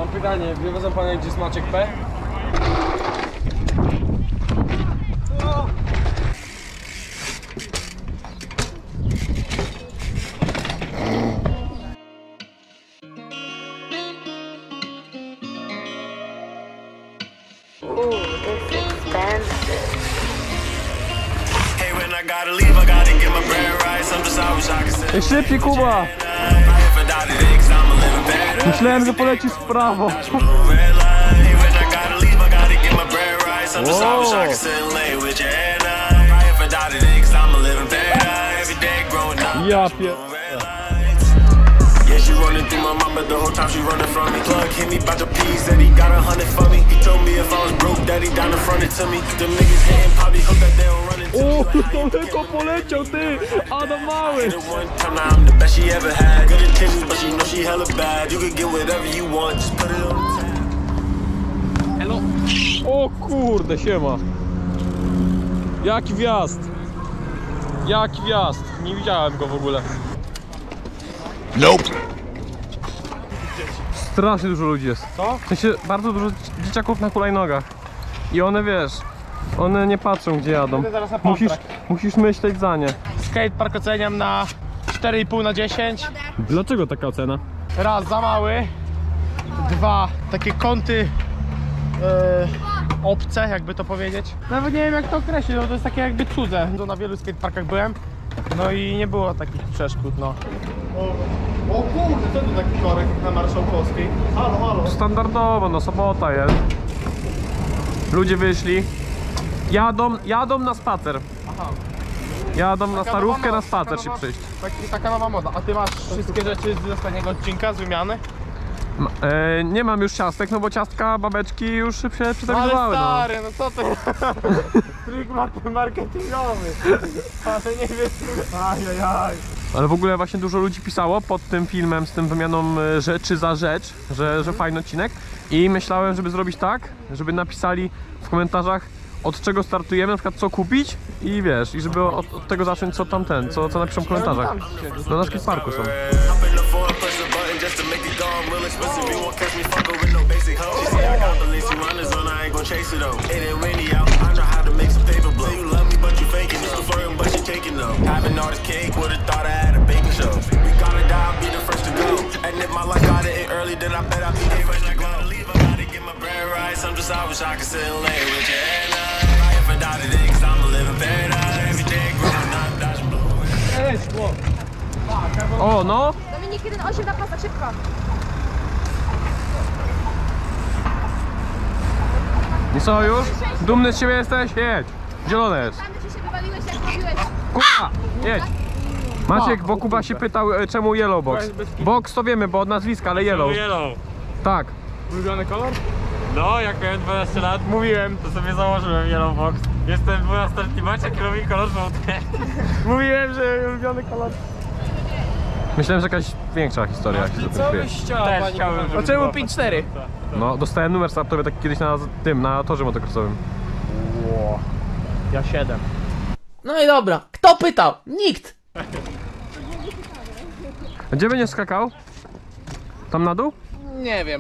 Mam pytanie, wiedzą panie, gdzie jest Maciek P? Szybciej, Kuba! Myślałem, że polecisz w prawo. Wow. Ja pier... She running through my mama the whole time she running from me. Plug hit me about the peas that he got 100 for me. He told me if I was broke, daddy down in front it to me. Them niggas hating probably hope that they don't run into me. O, tylko poleciał ty, Adam mały. One time now I'm the best she ever had. Good intentions, but she know she hella bad. You can get whatever you want, just put it on the tab. Hello. O kurde, siema. Jaki wjazd. Jaki wjazd. Nie widziałem go w ogóle. Nope. Strasznie dużo ludzi jest. Co? W sensie bardzo dużo dzieciaków na hulajnogach. I one, wiesz, one nie patrzą gdzie jadą. Zaraz na Musisz myśleć za nie. Skatepark oceniam na 4,5 na 10. Dlaczego taka ocena? Raz, za mały. Dwa, takie kąty obce, jakby to powiedzieć. Nawet nie wiem jak to określić, no to jest takie jakby cudze. Na wielu skateparkach byłem, no i nie było takich przeszkód, no. O kurde, co tu taki korek jak na Marszałkowskiej? Halo, halo. Standardowo, no sobota jest. Ludzie wyszli. Jadą na spacer. Aha. Jadą na starówkę, nowa na spacer się nowa- przyjść. Taka nowa moda. A ty masz wszystkie rzeczy z ostatniego odcinka, z wymiany? Nie mam już ciastek, no bo ciastka, babeczki już się Ale przetargowały. stary, no co ty? Trik marketingowy. Ale nie wiem. Ajajaj. Ale w ogóle właśnie dużo ludzi pisało pod tym filmem z tym wymianą rzeczy za rzecz, że fajny odcinek. I myślałem, żeby zrobić tak, żeby napisali w komentarzach, od czego startujemy, na przykład co kupić i wiesz, i żeby od tego zacząć, co tamten, co napiszą w komentarzach. No na skateparku są. Just to make it go, I'm real expensive. You won't catch me fucking with no basic hoe. She say I got the lacy runners on, I ain't gon' chase it though. It ain't rainy out, I know how to make some paper blow. You love me, but you faking. Just flirting, but you taking though. Having all this cake, would've thought I had a baking show. We gotta die, I'll be the first to go. And if my life got it early, then I bet I'll be the first to go. Leave, I gotta get my bread right. Sometimes I wish I could sit and lay with your head up. If I die today, cause I'm a living paradise. Every day growing up, dodging blue. O, no! Dominik 1,8 na pasach, szybko. I co już? Dumny z siebie jesteś? Jedź! Zielone jest. Tam, gdzie się wywaliłeś, jak robiłeś. Kuba! Jedź! Maciek, bo Kuba się pytał, czemu Yellow Box. Box to wiemy, bo od nazwiska, ale Yellow. Yellow. Tak. Ulubiony kolor? No, jak miałem 12 lat, Mówiłem. to sobie założyłem Yellow Box. Jestem 12-letni Maciek i lubi kolor żółty. Mówiłem, że ulubiony kolor. Myślałem, że jakaś większa historia jak się zatruduje. Też chciałem, żeby Dlaczego było 5-4? No, dostałem numer startowy tak kiedyś na torze motocrossowym. Ja 7. No i dobra, kto pytał? Nikt! A gdzie będziesz skakał? Tam na dół? Nie wiem.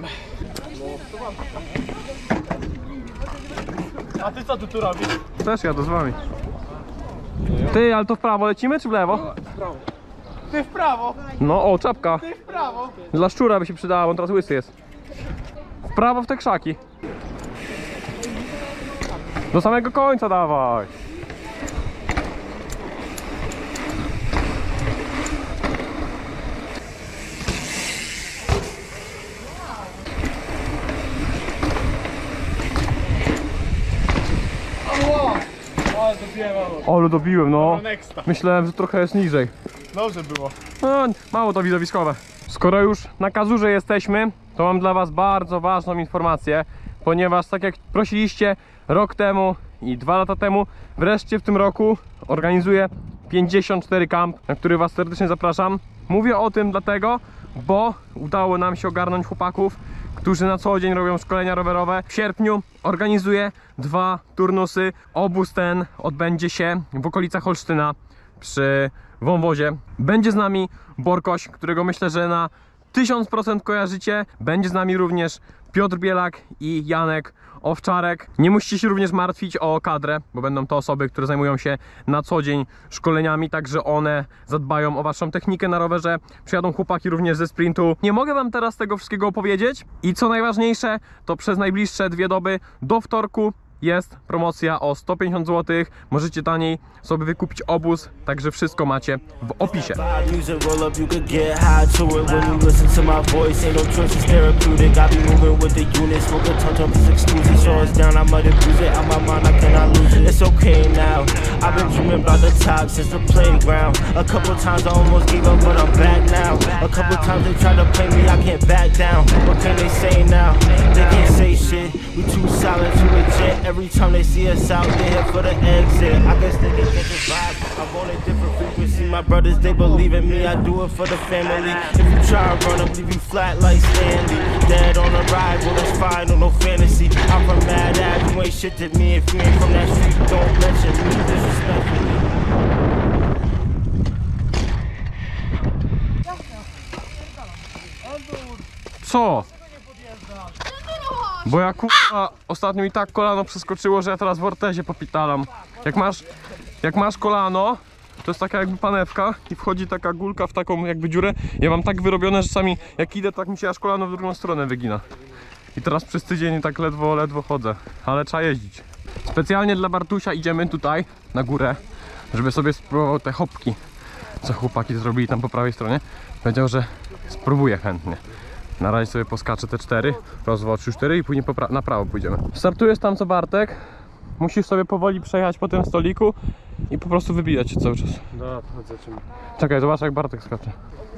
A ty co tu robisz? Też jadę z wami. Ty, ale to w prawo lecimy czy w lewo? Ty w prawo, No, o, czapka. ty w prawo. Dla szczura by się przydała, on teraz łysy jest. W prawo w te krzaki. Do samego końca dawaj. Ale dobiłem. Olu dobiłem, no. Nexta. Myślałem, że trochę jest niżej. Dobrze było. No, mało to widowiskowe. Skoro już na Kazurze jesteśmy, to mam dla was bardzo ważną informację, ponieważ tak jak prosiliście rok temu i 2 lata temu, wreszcie w tym roku organizuję 54 Camp, na który was serdecznie zapraszam. Mówię o tym dlatego, bo udało nam się ogarnąć chłopaków, którzy na co dzień robią szkolenia rowerowe. W sierpniu organizuję 2 turnusy. Obóz ten odbędzie się w okolicach Olsztyna przy wąwozie. Będzie z nami Borkoś, którego myślę, że na 1000% kojarzycie. Będzie z nami również Piotr Bielak i Janek Owczarek. Nie musicie się również martwić o kadrę, bo będą to osoby, które zajmują się na co dzień szkoleniami, także one zadbają o waszą technikę na rowerze. Przyjadą chłopaki również ze sprintu. Nie mogę wam teraz tego wszystkiego opowiedzieć i co najważniejsze, to przez najbliższe 2 doby do wtorku jest promocja o 150 zł. Możecie taniej sobie wykupić obóz, także wszystko macie w opisie. Music roll up, you could get high to it when you listen to my voice. Ain't no choice, it's therapeutic. I be moving with the unit, smoke a ton of exclusive. Show us down, I might abuse it. Out my mind, I cannot lose it. It's okay now. I've been dreaming about the top since the playground. A couple times I almost gave up, but I'm back now. A couple times they tried to play me, I can't back down. What can they say now? They can't say shit. We too solid, too legit. Every time they see us out, they head for the exit. I guess they can get the vibe. I'm on a different frequency. My brothers, they believe in me. I do it for the family. If you try and run up, leave you flat like Stanley. Dead on arrival, that's fine, no fantasy. I'm from Mad Ave, you ain't shit to me. If you ain't from that street, don't mention me disrespectfully. Co? Bo ja kurwa ostatnio mi tak kolano przeskoczyło, że ja teraz w ortezie popitalam. Jak masz kolano, to jest taka jakby panewka i wchodzi taka gulka w taką jakby dziurę. Ja mam tak wyrobione, że czasami jak idę, tak mi się aż kolano w drugą stronę wygina. I teraz przez tydzień tak ledwo chodzę, ale trzeba jeździć. Specjalnie dla Bartusia idziemy tutaj na górę, żeby sobie spróbował te hopki, co chłopaki zrobili tam po prawej stronie. Powiedział, że spróbuję chętnie. Na razie sobie poskaczę te 4, raz, 2, 3, 4 i później na prawo pójdziemy. Startujesz tam co Bartek, musisz sobie powoli przejechać po tym stoliku i po prostu wybijać się cały czas. No, chodzę czym. Czekaj, zobacz jak Bartek skacze.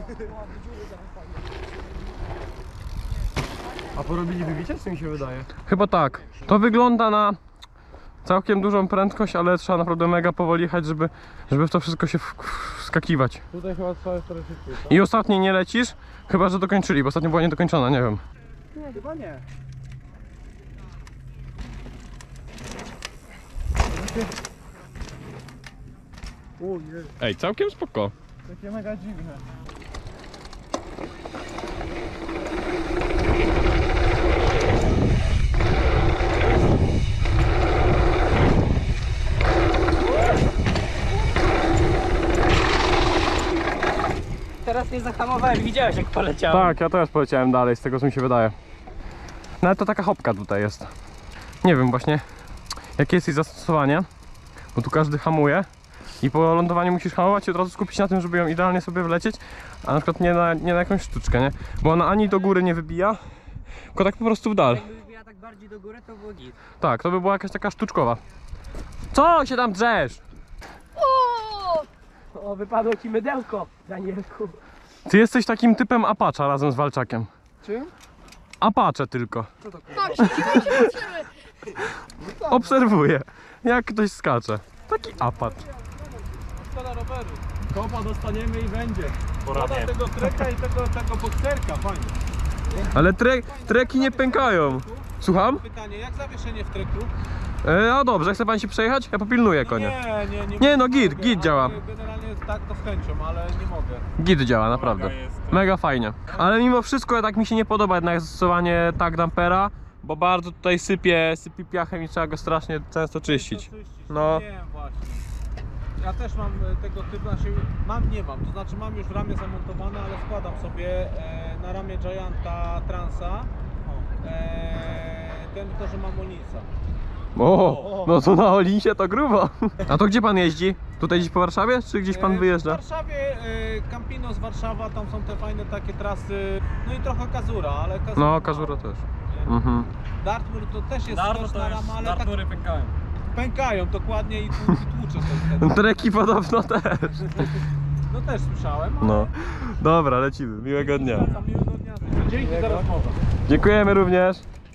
A porobili wybicie, co mi się wydaje? Chyba tak. To wygląda na całkiem dużą prędkość, ale trzeba naprawdę mega powoli jechać, żeby w to wszystko się wskakiwać. Tutaj chyba trzeba jeszcze szybciej. I ostatnie nie lecisz, chyba że dokończyli, bo ostatnio była niedokończona, nie wiem. Nie, chyba nie. Ej, całkiem spoko. Takie mega dziwne. Teraz nie zahamowałem, widziałeś jak poleciałem. Tak, ja też poleciałem dalej, z tego co mi się wydaje. No ale to taka hopka tutaj jest. Nie wiem właśnie, jakie jest jej zastosowanie, bo tu każdy hamuje i po lądowaniu musisz hamować i od razu skupić się na tym, żeby ją idealnie sobie wlecieć, a na przykład nie na jakąś sztuczkę, nie? Bo ona ani do góry nie wybija, tylko tak po prostu w dal. Jakby wybija tak bardziej do góry, to było git. Tak, to by była jakaś taka sztuczkowa. Co się tam drzesz? O, wypadło ci mydełko, Danielku. Ty jesteś takim typem Apacza razem z Walczakiem. Czym? Apacze tylko. Tak, siedzimy. Obserwuję, jak ktoś skacze. Taki Apacz. Szkoda roweru. Kopa dostaniemy i będzie. Szkoda Poradnie. tego treka i tego bokserka, fajnie. Ale treki nie pękają. Słucham? Pytanie, jak zawieszenie w treku? A dobrze, chce pan się przejechać? Ja popilnuję konia. Nie, Nie, no mogę, git działa. ale generalnie tak to z chęcią, ale nie mogę. Git działa, naprawdę. Mega fajnie. Ale mimo wszystko tak mi się nie podoba jednak zastosowanie tag dampera, bo bardzo tutaj sypie piachem i trzeba go strasznie często czyścić. No. Nie wiem właśnie. Ja też mam tego typu, znaczy nie mam, to znaczy mam już ramię zamontowane, ale wkładam sobie na ramię Gianta Transa, tylko że mam Olinsa. O, no to na Olinsie to grubo. A to gdzie pan jeździ? Tutaj gdzieś po Warszawie, czy gdzieś pan W wyjeżdża? Warszawie Campino z Warszawa, tam są te fajne takie trasy, no i trochę Kazura, ale Kazura... No, Kazura też. Mhm. Dartmoor to też jest Dartmoor skoczna to jest, rama, ale tak Dartmoory pękają. pękają dokładnie i tłucze sobie. Treki podobno też. No też słyszałem, ale... No. Dobra, lecimy. Miłego dnia. Miłego dnia. Dzięki za rozmowę. Dziękujemy również.